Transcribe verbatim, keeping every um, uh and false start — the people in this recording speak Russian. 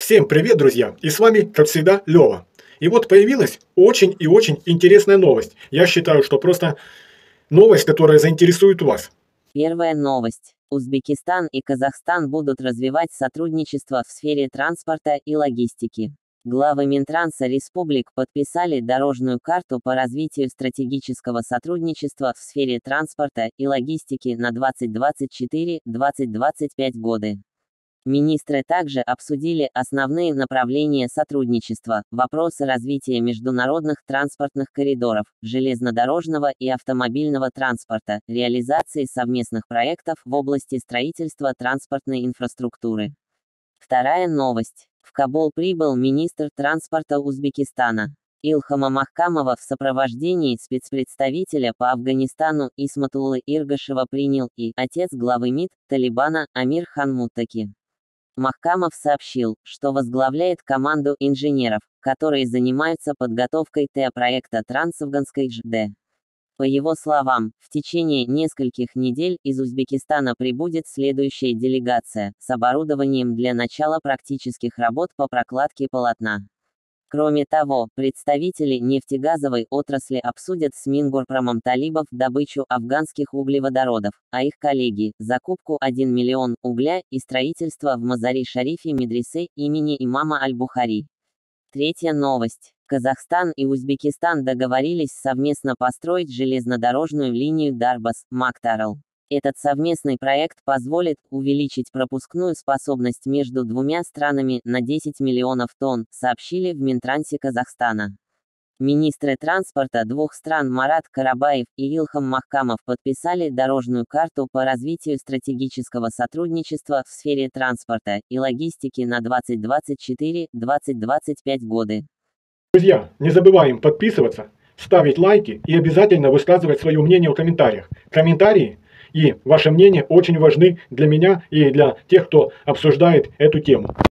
Всем привет, друзья! И с вами, как всегда, Лёва. И вот появилась очень и очень интересная новость. Я считаю, что просто новость, которая заинтересует вас. Первая новость. Узбекистан и Казахстан будут развивать сотрудничество в сфере транспорта и логистики. Главы Минтранса республик подписали дорожную карту по развитию стратегического сотрудничества в сфере транспорта и логистики на двадцать двадцать четыре — двадцать двадцать пять годы. Министры также обсудили основные направления сотрудничества, вопросы развития международных транспортных коридоров, железнодорожного и автомобильного транспорта, реализации совместных проектов в области строительства транспортной инфраструктуры. Вторая новость. В Кабул прибыл министр транспорта Узбекистана. Илхама Махкамова в сопровождении спецпредставителя по Афганистану Исматуллы Иргашева принял и отец главы МИД Талибана Амир Хан Муттаки. Махкамов сообщил, что возглавляет команду инженеров, которые занимаются подготовкой ТЭ-проекта Трансафганской ЖД. По его словам, в течение нескольких недель из Узбекистана прибудет следующая делегация с оборудованием для начала практических работ по прокладке полотна. Кроме того, представители нефтегазовой отрасли обсудят с Мингорпромом талибов добычу афганских углеводородов, а их коллеги – закупку один миллион угля и строительство в Мазари-Шарифе медресе имени имама Аль-Бухари. Третья новость. Казахстан и Узбекистан договорились совместно построить железнодорожную линию Дарбас-Мактарал. Этот совместный проект позволит увеличить пропускную способность между двумя странами на десять миллионов тонн, сообщили в Минтрансе Казахстана. Министры транспорта двух стран Марат Карабаев и Илхам Махкамов подписали дорожную карту по развитию стратегического сотрудничества в сфере транспорта и логистики на двадцать двадцать четыре — двадцать двадцать пять годы. Друзья, не забываем подписываться, ставить лайки и обязательно высказывать свое мнение в комментариях. Комментарии и ваше мнение очень важны для меня и для тех, кто обсуждает эту тему.